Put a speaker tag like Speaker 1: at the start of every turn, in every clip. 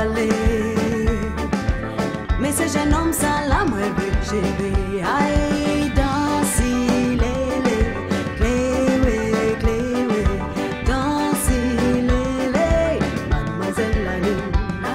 Speaker 1: aller. Mais ce jeune homme ça la moi j'ai vu aïe danser lélé cléwé cléwé danser lélé Mademoiselle Laline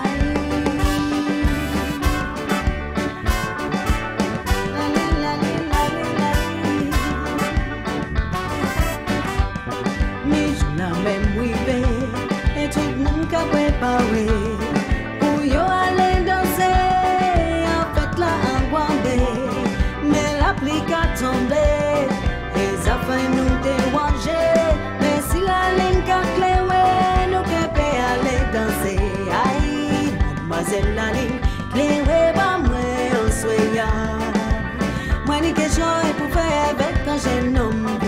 Speaker 1: mais je la même wivé et tout le monde qu'a préparé pour yo aller danser en fait là en Grandbay mais l'applique a tombé et ça fait nous déranger mais si la ligne qu'a cléwé nous peut aller danser aïe Mademoiselle Laline cléwé pas moi on soya moi ni question pour faire avec un jeune homme